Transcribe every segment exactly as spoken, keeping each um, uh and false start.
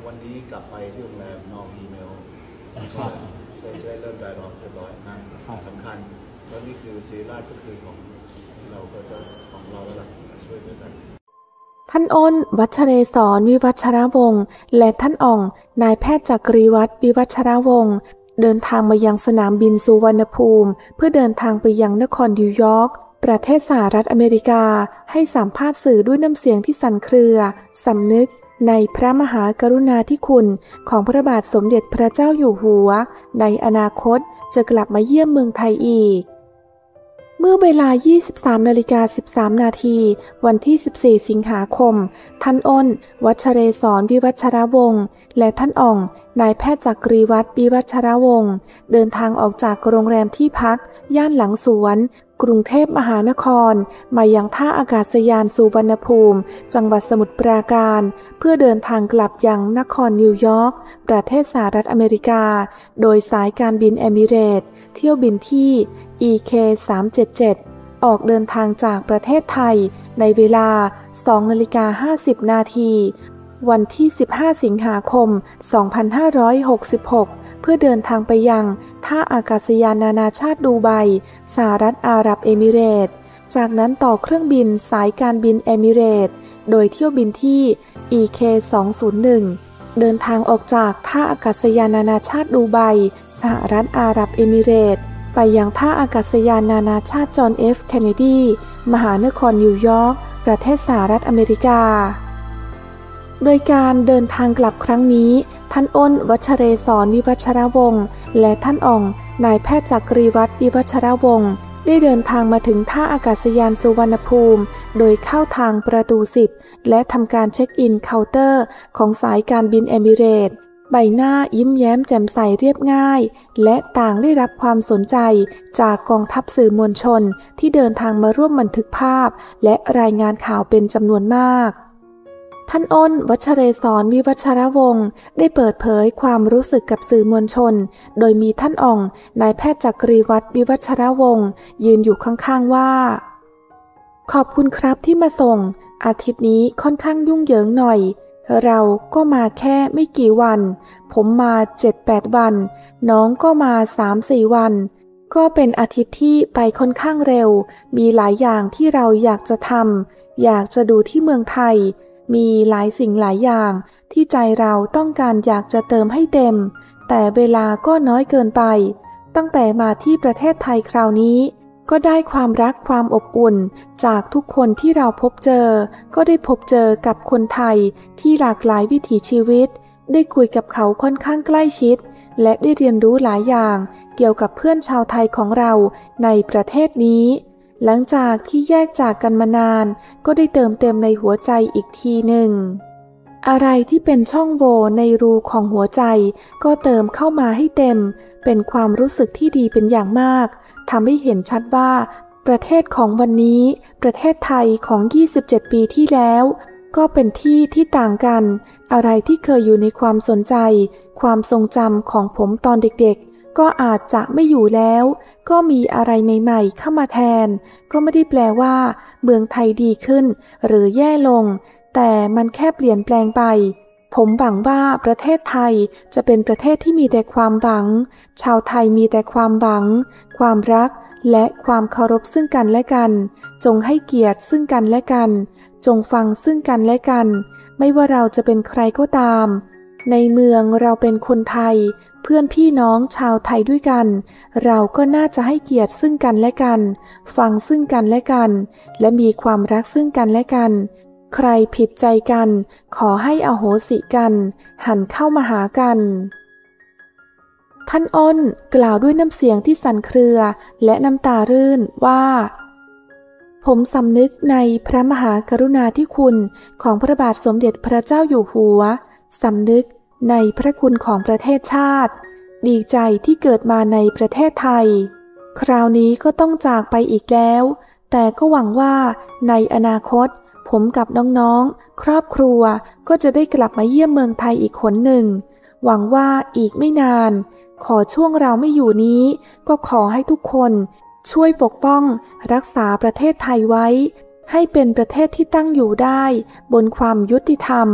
วันนี้กลับไปที่โรงแรมนองอีเมลช่วยช่วยเริ่มไดร็อกเรียบร้อยนะสำคัญแล้วนี่คือซีรีส์ก็คือของที่เราก็จะของเราแล้วล่ะช่วยด้วยกันท่านอ้นวัชเรศรวิวัชรวงศ์และท่านอ่องนายแพทย์จักรีวัฒน์วิวัชรวงศ์เดินทางมายังสนามบินสุวรรณภูมิเพื่อเดินทางไปยังนครนิวยอร์กประเทศสหรัฐอเมริกาให้สัมภาษณ์สื่อด้วยน้ำเสียงที่สั่นเครือสำนึกในพระมหากรุณาธิคุณของพระบาทสมเด็จพระเจ้าอยู่หัวในอนาคตจะกลับมาเยี่ยมเมืองไทยอีกเมื่อเวลา ยี่สิบสามนาฬิกาสิบสาม นาทีวันที่ สิบสี่ สิงหาคมท่านอ้นวัชเรศรวิวัชรวงศ์และท่านอ่องนายแพทย์จักรีวัฒน์วิวัชรวงศ์เดินทางออกจากโรงแรมที่พักย่านหลังสวนกรุงเทพมหานครมายังท่าอากาศยานสุวรรณภูมิจังหวัดสมุทรปราการเพื่อเดินทางกลับยังนครนิวยอร์กประเทศสหรัฐอเมริกาโดยสายการบินเอมิเรตส์เที่ยวบินที่ อี เค สามเจ็ดเจ็ด ออกเดินทางจากประเทศไทยในเวลา สองนาฬิกาห้าสิบ นาทีวันที่ สิบห้า สิงหาคม สองพันห้าร้อยหกสิบหกเพื่อเดินทางไปยังท่าอากาศยานนานาชาติดูไบสหรัฐอาหรับเอมิเรตส์จากนั้นต่อเครื่องบินสายการบินเอมิเรตส์โดยเที่ยวบินที่ อี เค สองศูนย์หนึ่ง เดินทางออกจากท่าอากาศยานนานาชาติดูไบสหรัฐอาหรับเอมิเรตส์ไปยังท่าอากาศยานนานาชาติจอห์นเอฟเคนเนดีมหานครนิวยอร์กประเทศสหรัฐอเมริกาโดยการเดินทางกลับครั้งนี้ท่านอ้นวัชเรศรวิวัชรวงศ์และท่านอ่องนายแพทย์จักรีวัฒน์วิวัชรวงศ์ได้เดินทางมาถึงท่าอากาศยานสุวรรณภูมิโดยเข้าทางประตูสิบและทำการเช็คอินเคาน์เตอร์ของสายการบินเอมิเรตส์ใบหน้ายิ้มแย้มแจ่มใสเรียบง่ายและต่างได้รับความสนใจจากกองทัพสื่อมวลชนที่เดินทางมาร่วมบันทึกภาพและรายงานข่าวเป็นจำนวนมากท่านอ้นวัชเรศรวิวัชรวงศ์ได้เปิดเผยความรู้สึกกับสื่อมวลชนโดยมีท่านอ่องนายแพทย์จักรีวัฒน์วิวัชรวงศ์ยืนอยู่ข้างๆว่าขอบคุณครับที่มาส่งอาทิตย์นี้ค่อนข้างยุ่งเหยิงหน่อยเราก็มาแค่ไม่กี่วันผมมา เจ็ดแปด วันน้องก็มา สามสี่ วันก็เป็นอาทิตย์ที่ไปค่อนข้างเร็วมีหลายอย่างที่เราอยากจะทำอยากจะดูที่เมืองไทยมีหลายสิ่งหลายอย่างที่ใจเราต้องการอยากจะเติมให้เต็มแต่เวลาก็น้อยเกินไปตั้งแต่มาที่ประเทศไทยคราวนี้ก็ได้ความรักความอบอุ่นจากทุกคนที่เราพบเจอก็ได้พบเจอกับคนไทยที่หลากหลายวิถีชีวิตได้คุยกับเขาค่อนข้างใกล้ชิดและได้เรียนรู้หลายอย่างเกี่ยวกับเพื่อนชาวไทยของเราในประเทศนี้หลังจากที่แยกจากกันมานานก็ได้เติมเต็มในหัวใจอีกทีหนึ่งอะไรที่เป็นช่องโหว่ในรูของหัวใจก็เติมเข้ามาให้เต็มเป็นความรู้สึกที่ดีเป็นอย่างมากทำให้เห็นชัดว่าประเทศของวันนี้ประเทศไทยของยี่สิบเจ็ดปีที่แล้วก็เป็นที่ที่ต่างกันอะไรที่เคยอยู่ในความสนใจความทรงจำของผมตอนเด็กๆก็อาจจะไม่อยู่แล้วก็มีอะไรใหม่ๆเข้ามาแทนก็ไม่ได้แปลว่าเมืองไทยดีขึ้นหรือแย่ลงแต่มันแค่เปลี่ยนแปลงไปผมหวังว่าประเทศไทยจะเป็นประเทศที่มีแต่ความหวังชาวไทยมีแต่ความหวังความรักและความเคารพซึ่งกันและกันจงให้เกียรติซึ่งกันและกันจงฟังซึ่งกันและกันไม่ว่าเราจะเป็นใครก็ตามในเมืองเราเป็นคนไทยเพื่อนพี่น้องชาวไทยด้วยกันเราก็น่าจะให้เกียรติซึ่งกันและกันฟังซึ่งกันและกันและมีความรักซึ่งกันและกันใครผิดใจกันขอให้อโหสิกันหันเข้ามาหากันท่านอ้นกล่าวด้วยน้ำเสียงที่สั่นเครือและน้ำตารื่นว่าผมสำนึกในพระมหากรุณาธิคุณของพระบาทสมเด็จพระเจ้าอยู่หัวสำนึกในพระคุณของประเทศชาติดีใจที่เกิดมาในประเทศไทยคราวนี้ก็ต้องจากไปอีกแล้วแต่ก็หวังว่าในอนาคตผมกับน้องๆครอบครัวก็จะได้กลับมาเยี่ยมเมืองไทยอีกคนหนึ่งหวังว่าอีกไม่นานขอช่วงเราไม่อยู่นี้ก็ขอให้ทุกคนช่วยปกป้องรักษาประเทศไทยไว้ให้เป็นประเทศที่ตั้งอยู่ได้บนความยุติธรรม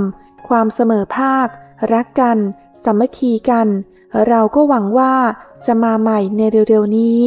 ความเสมอภาครักกันสามัคคีกันเราก็หวังว่าจะมาใหม่ในเร็วๆนี้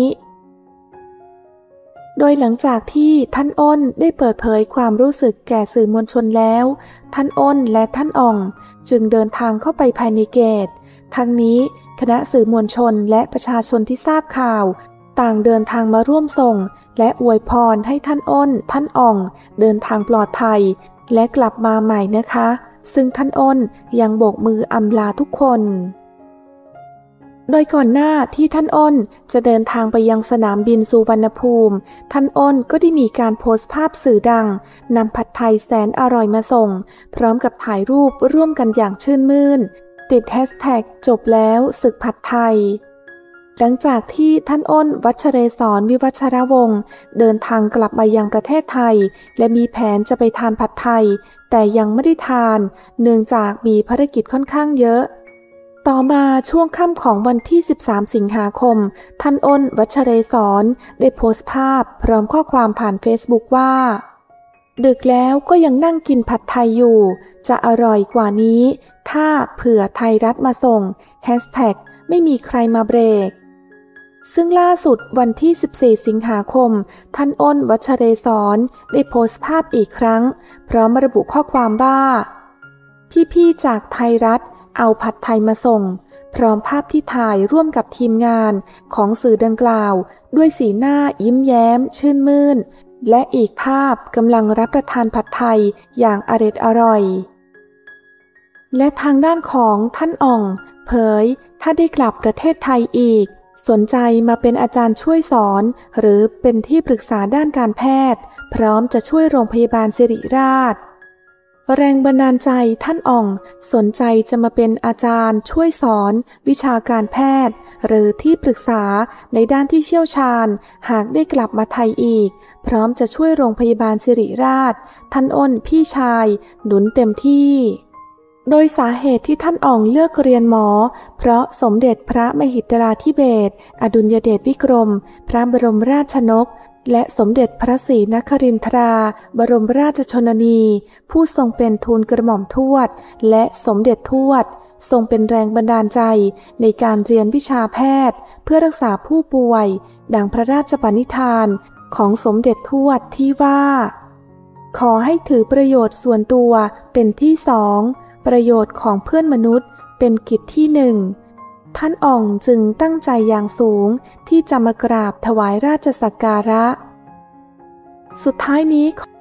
โดยหลังจากที่ท่านอ้นได้เปิดเผยความรู้สึกแก่สื่อมวลชนแล้วท่านอ้นและท่านอ่องจึงเดินทางเข้าไปภายในเกตทั้งนี้คณะสื่อมวลชนและประชาชนที่ทราบข่าวต่างเดินทางมาร่วมส่งและอวยพรให้ท่านอ้นท่านอ่องเดินทางปลอดภัยและกลับมาใหม่นะคะซึ่งท่านอ้นยังโบกมืออำลาทุกคนโดยก่อนหน้าที่ท่านอ้นจะเดินทางไปยังสนามบินสุวรรณภูมิท่านอ้นก็ได้มีการโพสต์ภาพสื่อดังนำผัดไทยแสนอร่อยมาส่งพร้อมกับถ่ายรูปร่วมกันอย่างชื่นมื่นติดแฮชแท็กจบแล้วศึกผัดไทยหลังจากที่ท่านอ้นวัชเรศรวิวัชรวงศ์เดินทางกลับมายังประเทศไทยและมีแผนจะไปทานผัดไทยแต่ยังไม่ได้ทานเนื่องจากมีภารกิจค่อนข้างเยอะต่อมาช่วงค่ำของวันที่สิบสามสิงหาคมท่านอ้นวัชเรศรได้โพสต์ภาพพร้อมข้อความผ่านเฟซบุ๊กว่าดึกแล้วก็ยังนั่งกินผัดไทยอยู่จะอร่อยกว่านี้ถ้าเผื่อไทยรัฐมาส่งแฮชแท็กไม่มีใครมาเบรกซึ่งล่าสุดวันที่สิบสี่สิงหาคมท่านอ้นวัชเรศรได้โพสต์ภาพอีกครั้งพร้อมระบุข้อความว่าพี่ๆจากไทยรัฐเอาผัดไทยมาส่งพร้อมภาพที่ถ่ายร่วมกับทีมงานของสื่อดังกล่าวด้วยสีหน้ายิ้มแย้มชื่นมื่นและอีกภาพกำลังรับประทานผัดไทยอย่างอร็ดอร่อยและทางด้านของท่านอ่องเผยถ้าได้กลับประเทศไทยอีกสนใจมาเป็นอาจารย์ช่วยสอนหรือเป็นที่ปรึกษาด้านการแพทย์พร้อมจะช่วยโรงพยาบาลศิริราชแรงบันดาลใจท่านอ่องสนใจจะมาเป็นอาจารย์ช่วยสอนวิชาการแพทย์หรือที่ปรึกษาในด้านที่เชี่ยวชาญหากได้กลับมาไทยอีกพร้อมจะช่วยโรงพยาบาลศิริราชท่านอ้นพี่ชายหนุนเต็มที่โดยสาเหตุที่ท่านอ่องเลือกเรียนหมอเพราะสมเด็จพระมหิดลาธิเบศรอดุลยเดชวิกรมพระบรมราชชนกและสมเด็จพระศรีนครินทราบรมราชชนนีผู้ทรงเป็นทูลกระหม่อมทวดและสมเด็จทวดทรงเป็นแรงบันดาลใจในการเรียนวิชาแพทย์เพื่อรักษาผู้ป่วยดังพระราชปณิธานของสมเด็จทวดที่ว่าขอให้ถือประโยชน์ส่วนตัวเป็นที่สองประโยชน์ของเพื่อนมนุษย์เป็นกิจที่หนึ่งท่านอ่องจึงตั้งใจอย่างสูงที่จะมากราบถวายราชสักการะสุดท้ายนี้